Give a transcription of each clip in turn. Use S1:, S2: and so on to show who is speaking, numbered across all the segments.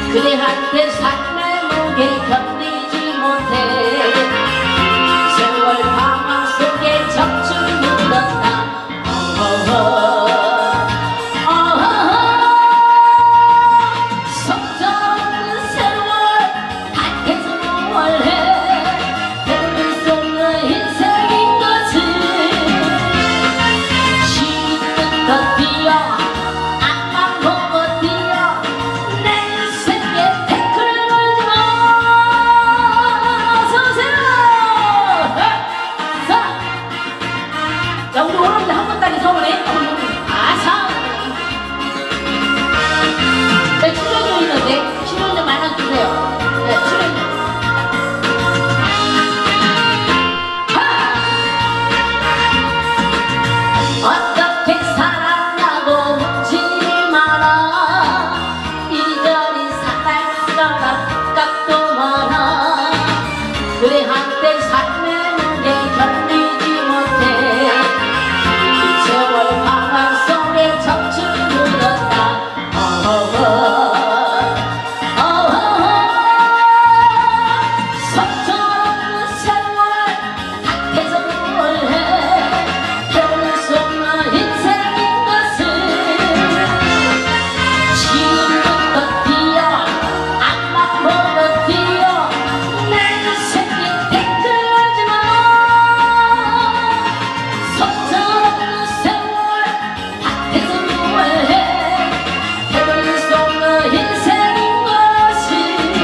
S1: 그대 한테 삶의 무게 견디지 못해 세월 방황 속에 젖줄 묻었다. 속전 세월 밭에서 무얼해 헤어질 수 없는 인생인 것을 시기껏 뛰어 앞만 보고 뛰어 내 인생에 태클을 걸지마. 어서오세요. 자 우리 오늘부터 한 번 따기 서울에 아사 네, 출연료 있는데 출연료 만원 주세요. 네, 출연료 어떻게 살았냐고 묻지 마라. 이리저리 살아있어라 값도 많아. 그래 한때 삶의 무게 견디지 못해 세월 방황 속에 젖줄 묻었다. 속전 세월 밭에서 무얼해 헤어질 수 없는 인생인 것을 지금부터 뛰어 앞만 보고 뛰어 내 인생에 태클하지마. 속전 세월 밭에서 무얼해 헤어질 수 없는 인생인 것을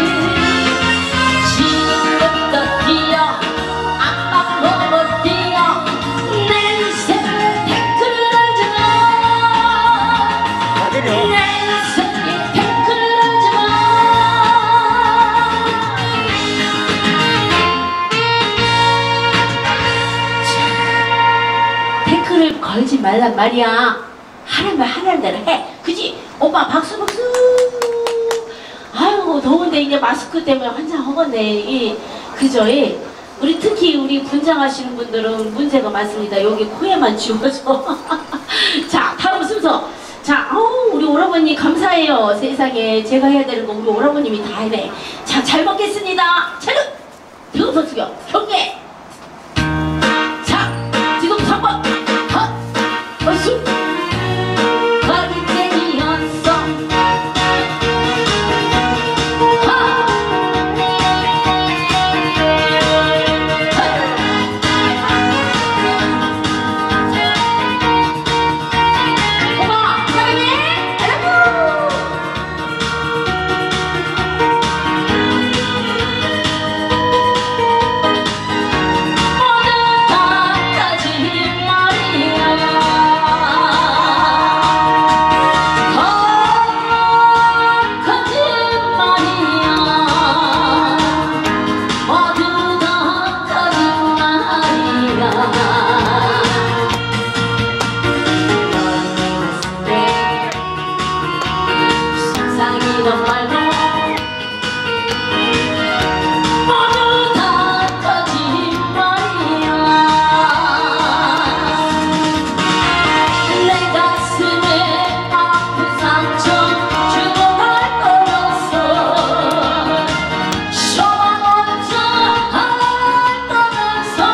S1: 지금부터 뛰어 앞만 보고 뛰어 내 인생에 태클하지마. 내 인생에 태클하지마. 태클을 걸지 말란 말이야. 하라면 하라는 대로 해. 그지? 오빠 박수 박수. 아이고 더운데 이제 마스크 때문에 환장하겠네. 그죠? 우리 특히 우리 분장하시는 분들은 문제가 많습니다. 여기 코에만 쥐어져. 자 다음 순서. 자 우리 오라버니 감사해요. 세상에 제가 해야 되는 거 우리 오라버님이 다 해내. 자 잘 먹겠습니다. 차렷 등선 숙여 경례. 자 지금 3번 어수 거리쟁이였어. 엄마 사랑해. 아이고 모두 다 가진 말이야. 거짓말이야. 모두 다 거짓말이야. 내 속상이던 말도 모두 다 거짓말이야. 내 가슴에 아픈 상처 주고 갈 거였어. 쇼만 혼자 떠나서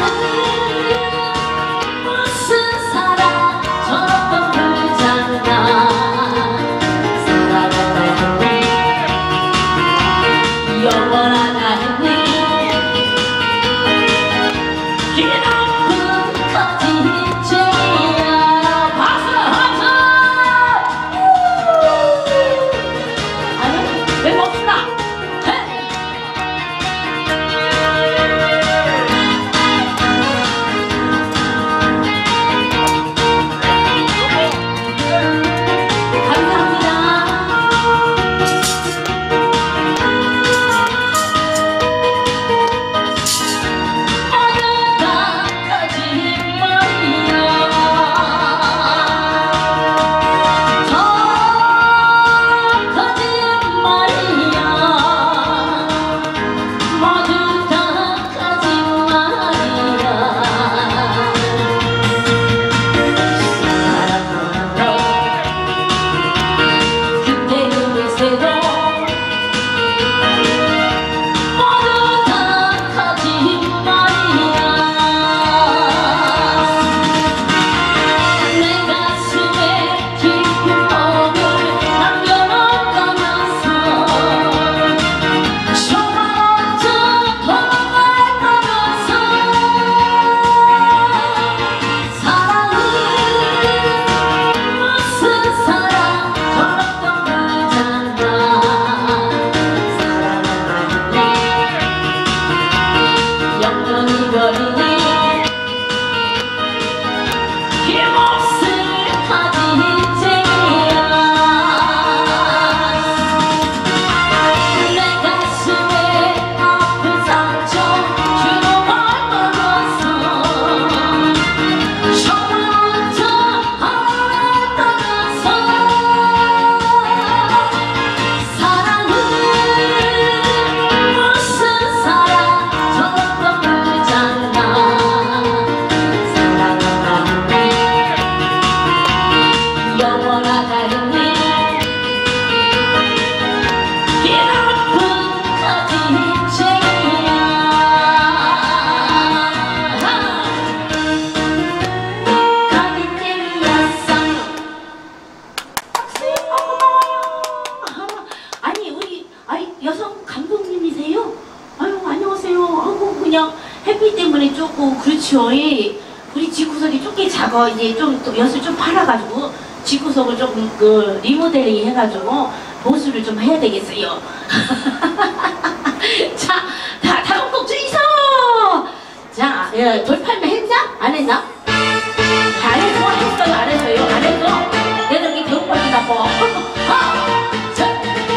S1: 사랑은 무슨 사랑 저런 건 불잖아. 그쵸. 우리 집구석이 좁게 작아. 이제 좀 또 엿을 좀 팔아가지고 집구석을 좀 그 리모델링 해가지고 보수를 좀 해야 되겠어요. 자, 다음 곡 주이소. 자, 돌팔매 했냐? 안 했나? 안 했어? 했어요? 안 했어요? 안 했어? 내가 이렇게 배고파지 나빠. 자.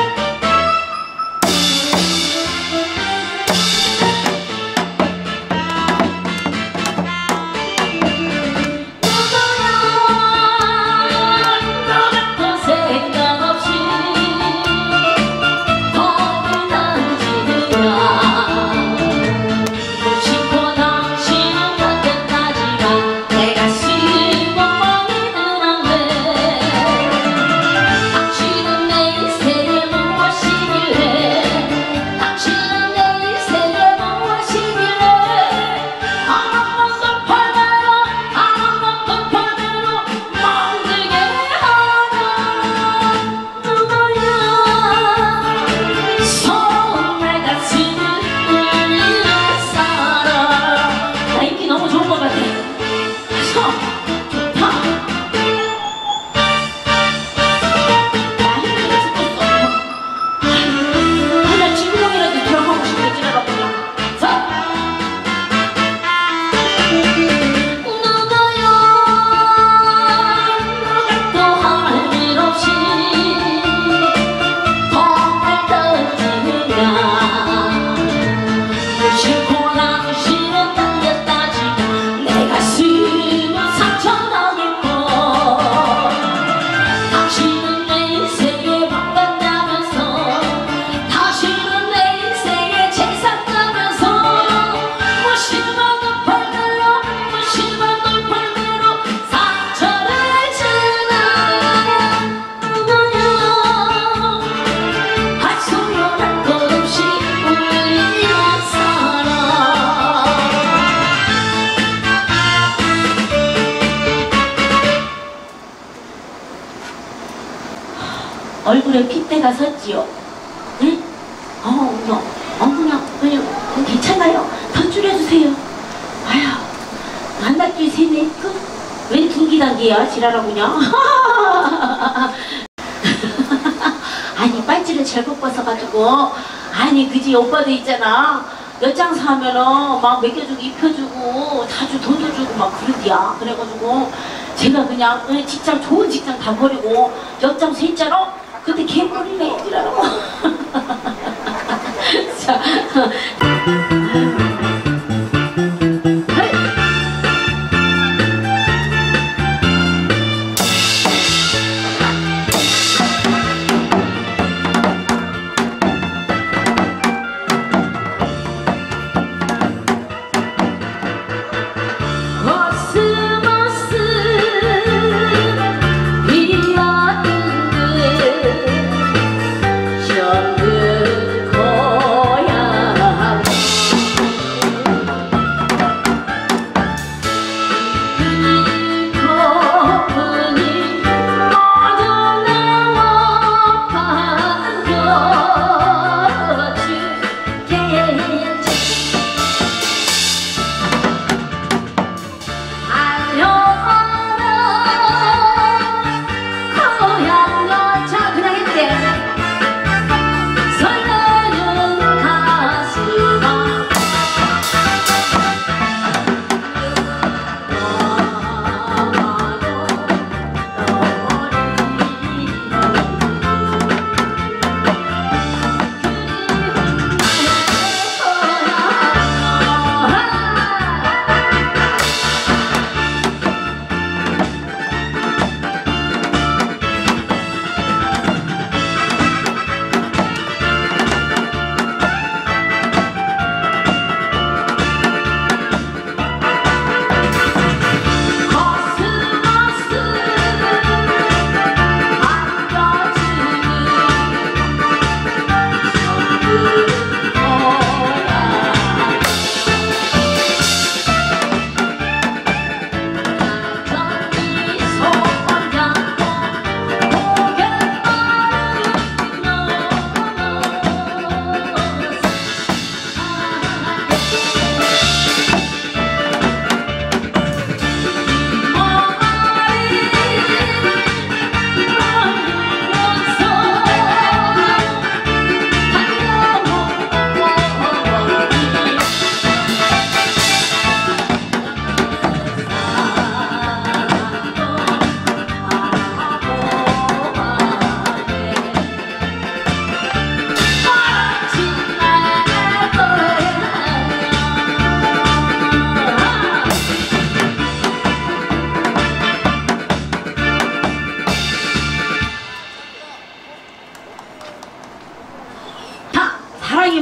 S1: 얼굴에 핏대가 섰지요. 응? 그냥 괜찮아요. 더 줄여주세요. 아휴, 하나, 둘, 셋, 넷, 웬 둥기단기야? 지랄하구냐? 아니, 빨지를 잘못 벗어가지고. 아니, 그지, 오빠도 있잖아. 엿장사 하면은 막 먹여주고 입혀주고 자주 돈도 주고 막 그러디야. 그래가지고 제가 그냥 직장, 좋은 직장 다 버리고 엿장사 했잖아. 근데 개머리네 이지라고. 자.
S2: 정든 고향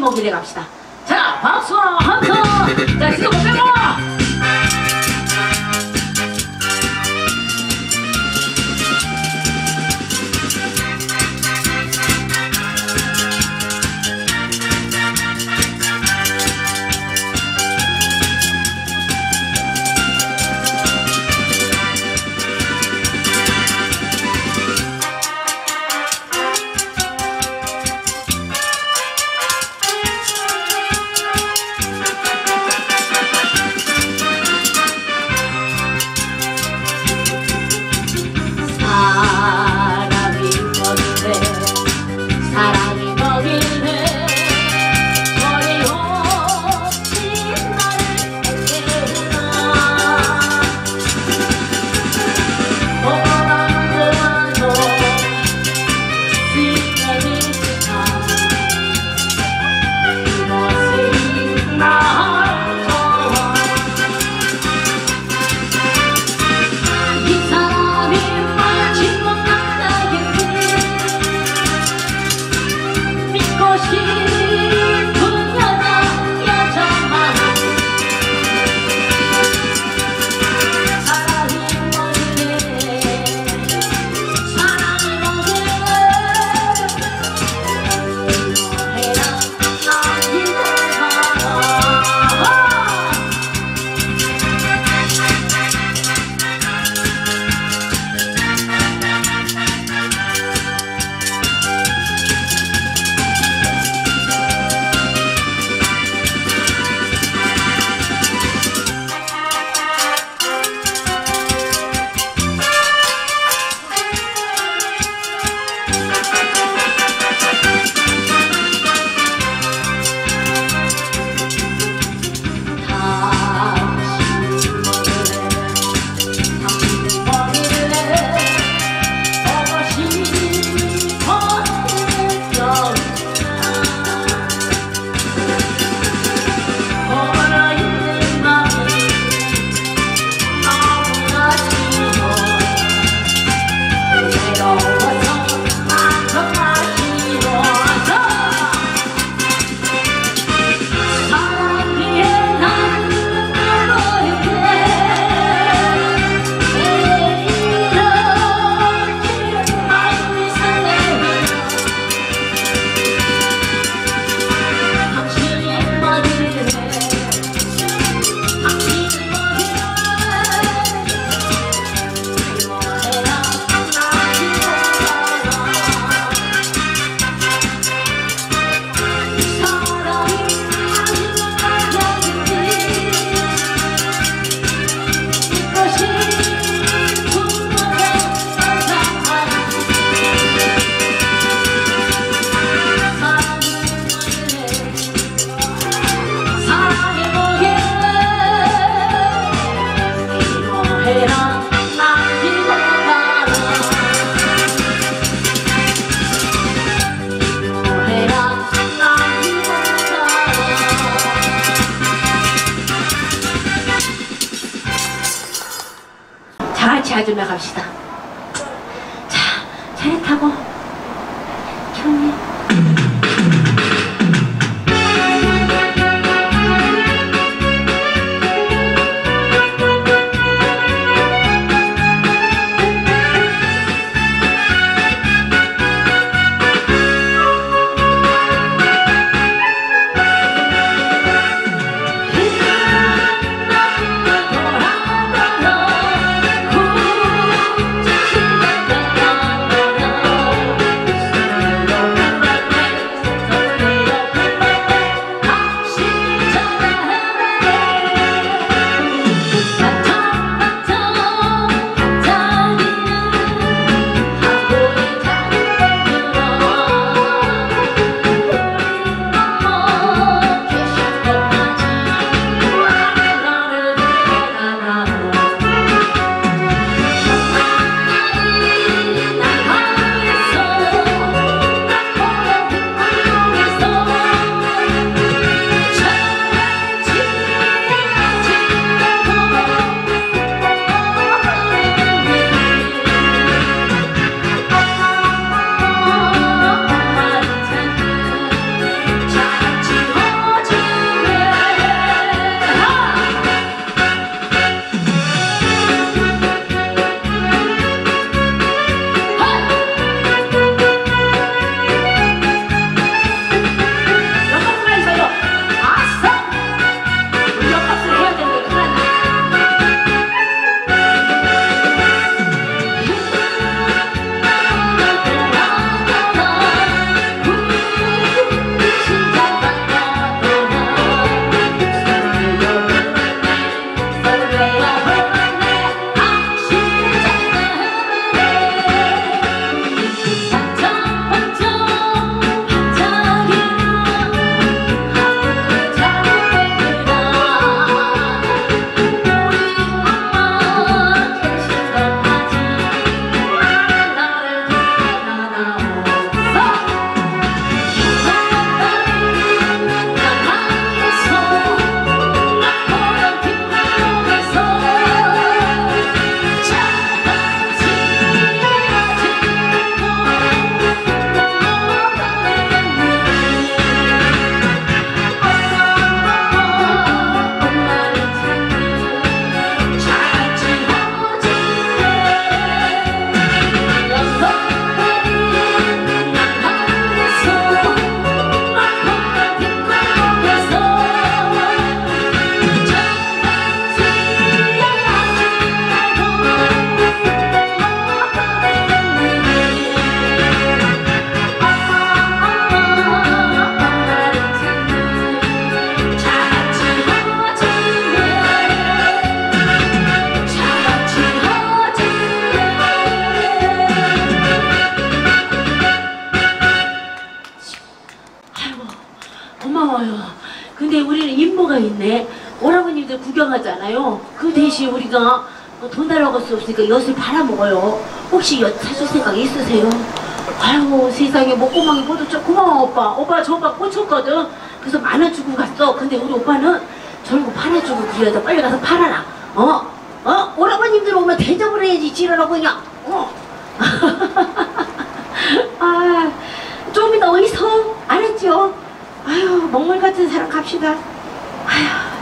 S1: 먹이래 갑시다. 자, 박수와 함성. 자, 지금 보세요. 아줌마 갑시다. 자, 차례 타고 경례. 뭐가 있네. 오라버님들 구경하잖아요. 그 대신 우리가 돈 달라고 할 수 없으니까 엿을 팔아먹어요. 혹시 엿 사줄 생각 있으세요? 아유 세상에 목구멍이 뻗었죠. 고마워 오빠. 오빠 저 오빠 꽂혔거든. 그래서 10,000원 주고 갔어. 근데 우리 오빠는 저런 거 팔아주고 그래야 돼. 빨리 가서 팔아라. 오라버님들 오면 대접을 해야지. 지랄하고 그냥. 아, 좀 이따 어디서? 알았죠? 아유, 먹물 같은 사람 갑시다. 아유.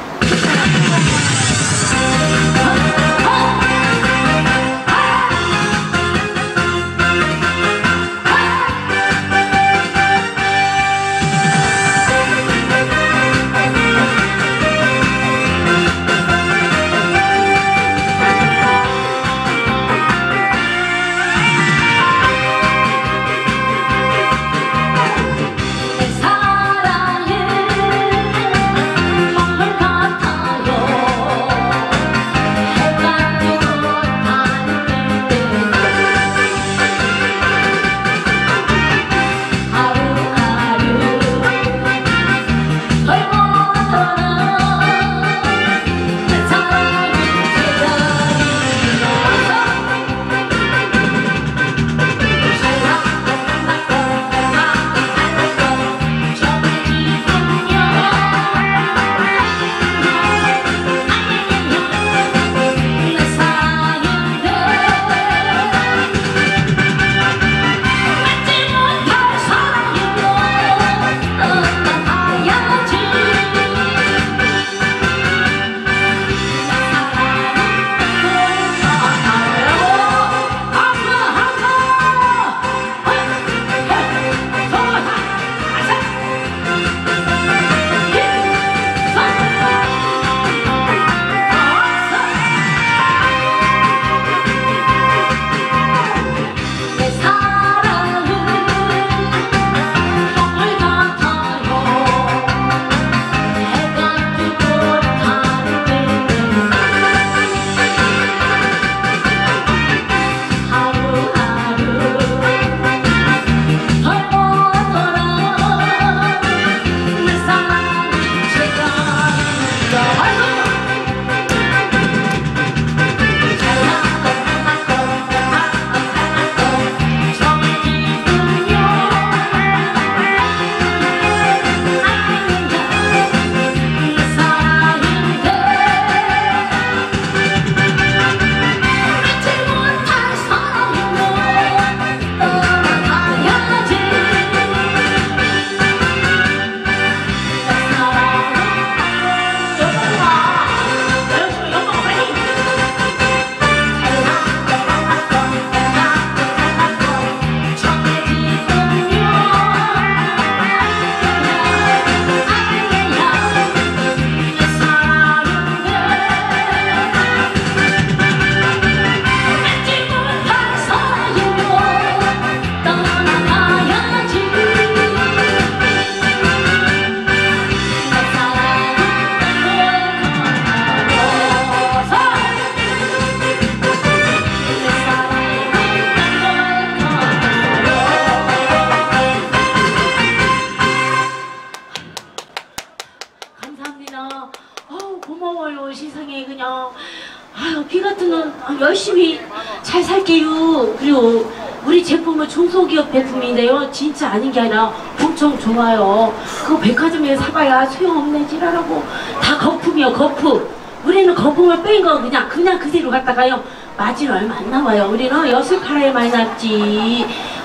S1: 고마워요. 세상에 그냥 아유 비 같은 건 열심히 잘 살게요. 그리고 우리 제품은 중소기업 제품인데요. 진짜 아닌 게 아니라 엄청 좋아요. 그거 백화점에 사봐야 소용없네 지랄하고 다 거품이요 거품. 우리는 거품을 뺀 거 그냥 그대로 갖다가요. 마진 얼마 안 나와요. 우리는 엿을 팔아야 많이 남지.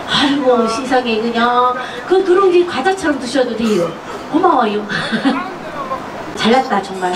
S1: 아이고 세상에 그냥 그 누룽지 과자처럼 드셔도 돼요. 고마워요. 잘났다 정말.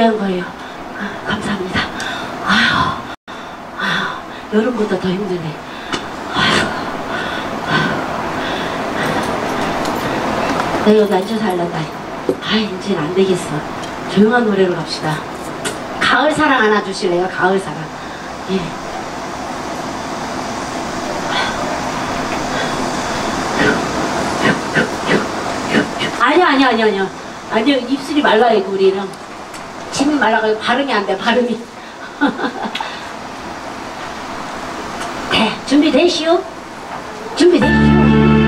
S1: 위한 거예요. 감사합니다. 아휴, 여름보다 더 힘드네. 나 여기 앉아서 할란다. 이제는 안 되겠어. 조용한 노래로 갑시다. 가을 사랑 하나 주실래요? 가을 사랑. 예. 아니요, 입술이 말라요, 우리는. 침이 말라가지고 발음이 안 돼, 발음이. 네, 준비되시오? 준비되시오?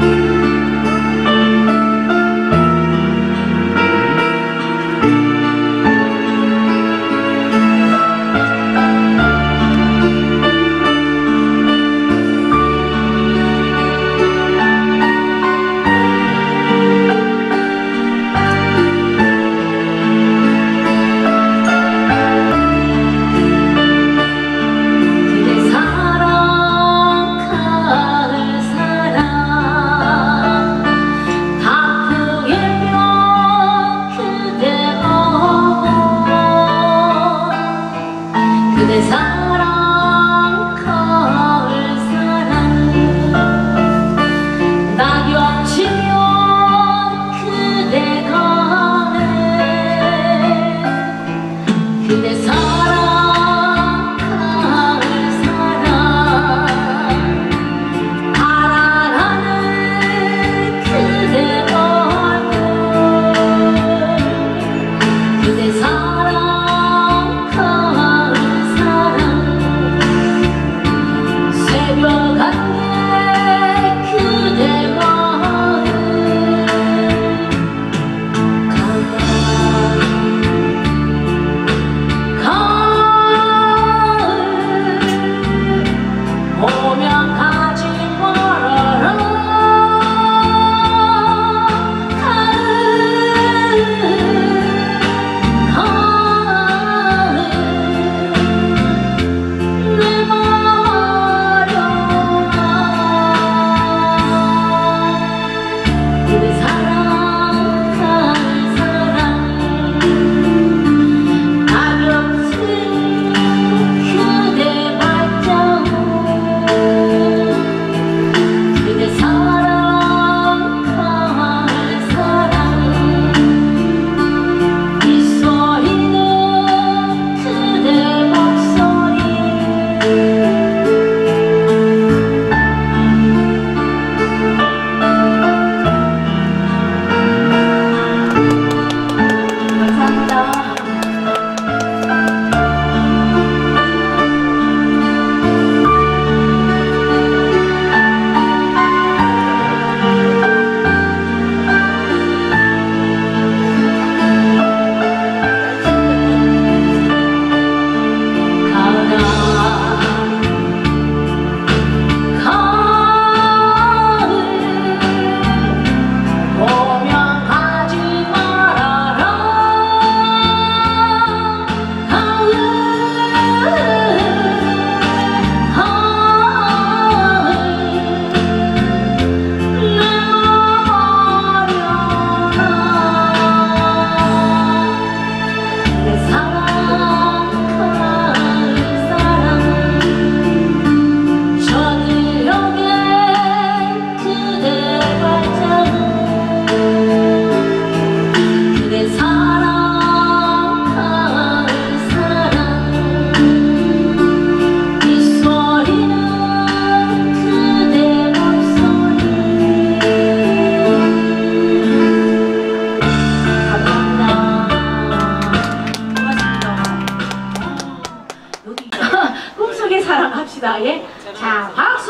S2: 합시다. 예? 자,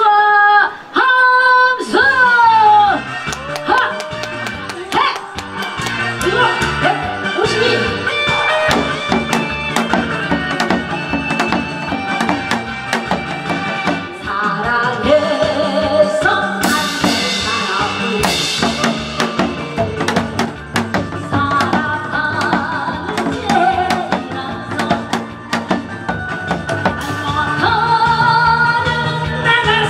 S2: 박수와 함수! 하! 해! 이거 152!
S1: 나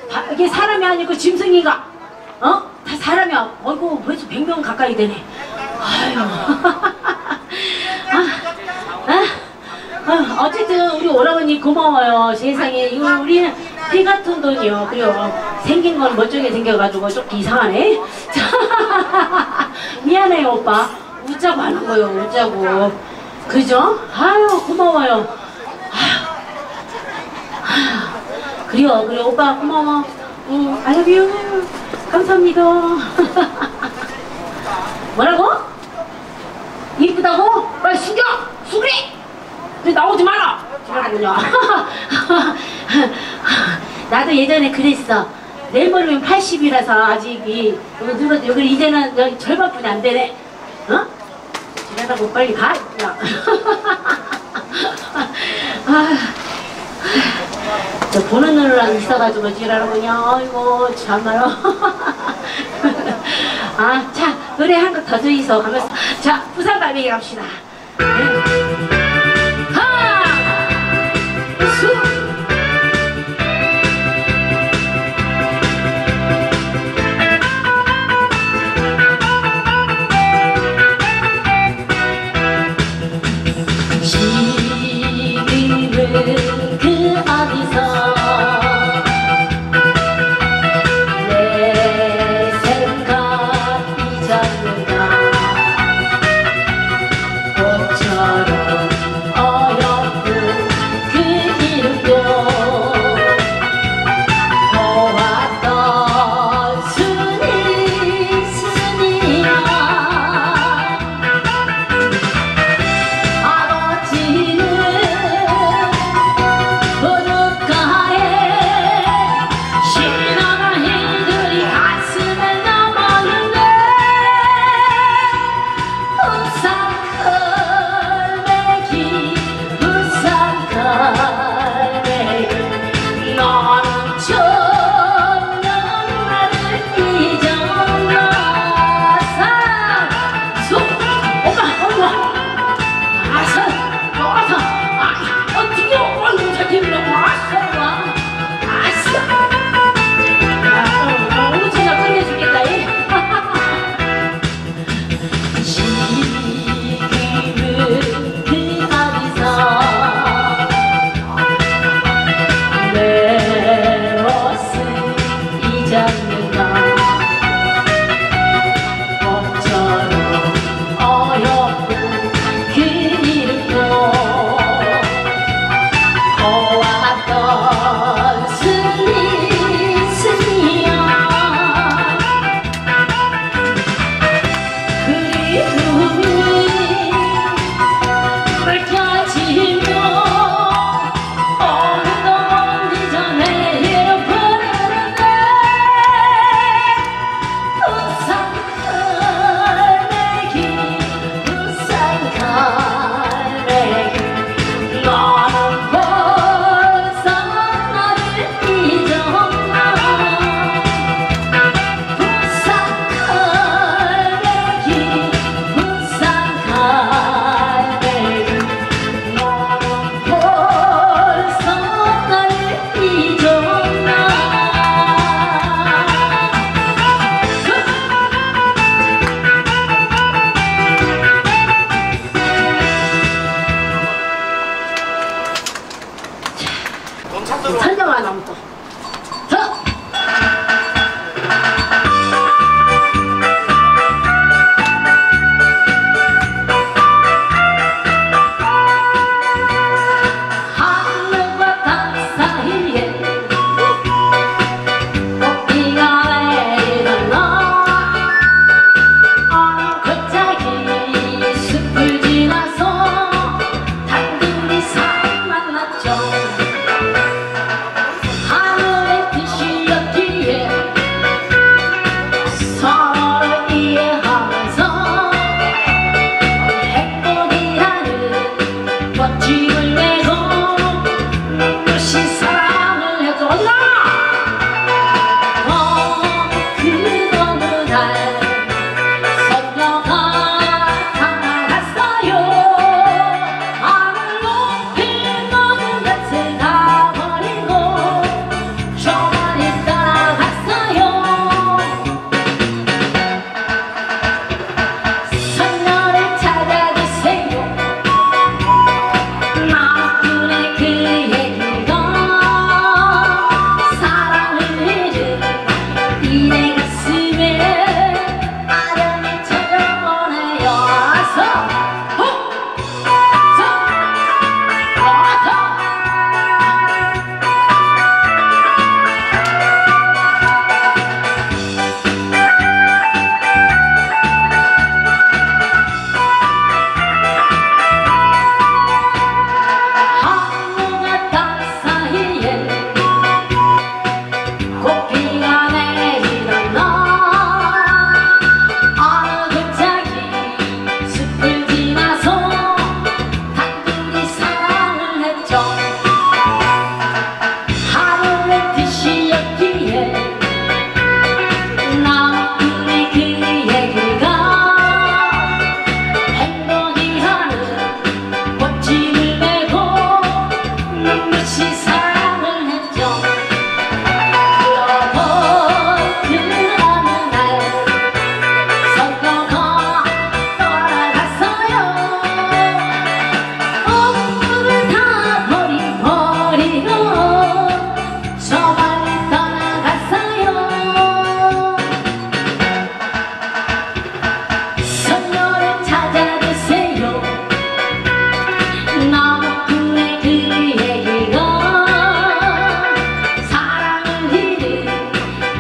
S2: 이게 사람이 아니고 짐승인가? 어? 다 사람이야. 어이구 벌써 100명 가까이 되네. 아유. 어쨌든 우리 오라버니 고마워요. 세상에 이거 우리는 피 같은 돈이요. 그래요. 생긴 건 멋지게 생겨가지고 조금 이상하네. 미안해요 오빠. 웃자고 하는 거요. 웃자고. 그죠? 아유 고마워요. 그래요. 그래 오빠 고마워. I love you. 감사합니다. 뭐라고? 이쁘다고? 빨리 숨겨! 수그리! 너 나오지 마라! 그러군요. 나도 예전에 그랬어. 내일 모레면 80이라서 아직 여기 이제는 절반뿐이 안 되네. 어? 지나가고 빨리 가. 야. 저 보는 눈으로 있어가지고 지랄하군요. 아이고 참말로. 자 노래 한 곡 더 들이서 가면서 자 부산갈매기 갑시다.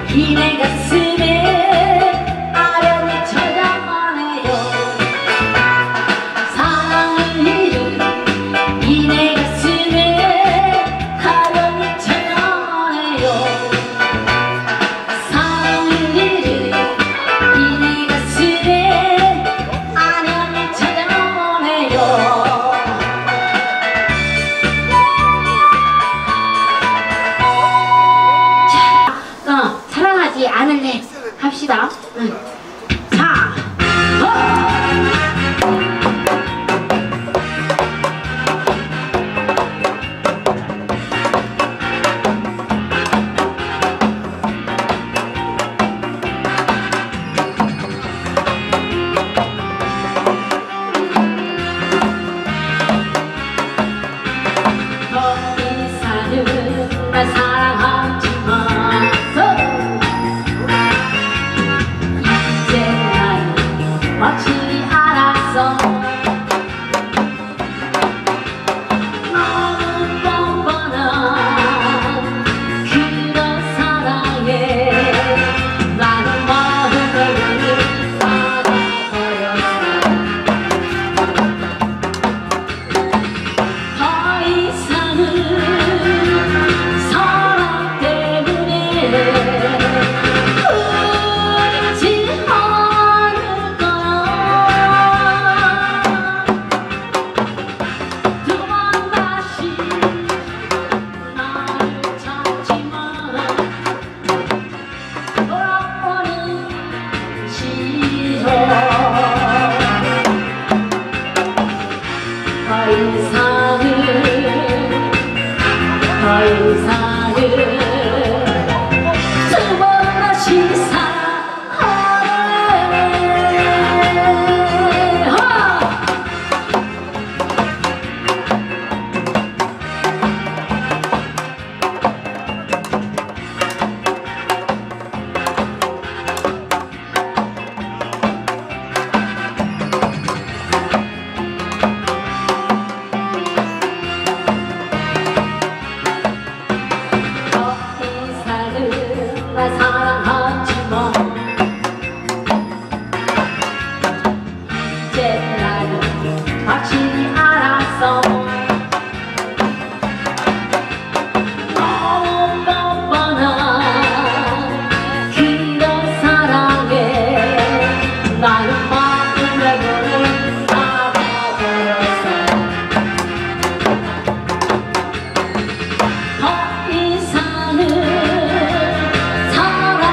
S2: 이내 가슴에 아련히 쳐다보네요. 사랑을 잃은 이내 가슴에 아련히 쳐다보네요. 사랑을 잃은 이내 가슴에 아련히 쳐다보네요. 사랑하지 않을래 합시다. 응. 자, 더 이상은 날 사랑하지 마서 이제 나는 마치 알았어. 너무 뻔뻔한 그런 사랑에 나는 마음을 받아버렸어. 더 이상은 사랑 때문에 울지 않을 거야. 두 번 다시 나를 찾지만 돌아오는 싫어. 더 이상은 두 번 다시 사랑해. 더 이상은 날 사랑하지 마. 이제 나는 확실히 알았어. 너무 뻔뻔한 그런 사랑에 나는 마음을 닫아버렸어. 더 이상은 사랑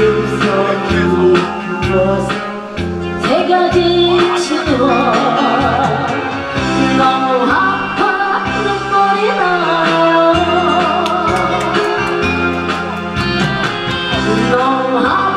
S1: 새겨진 추억 너무 아파 눈물이 나요 너무 아파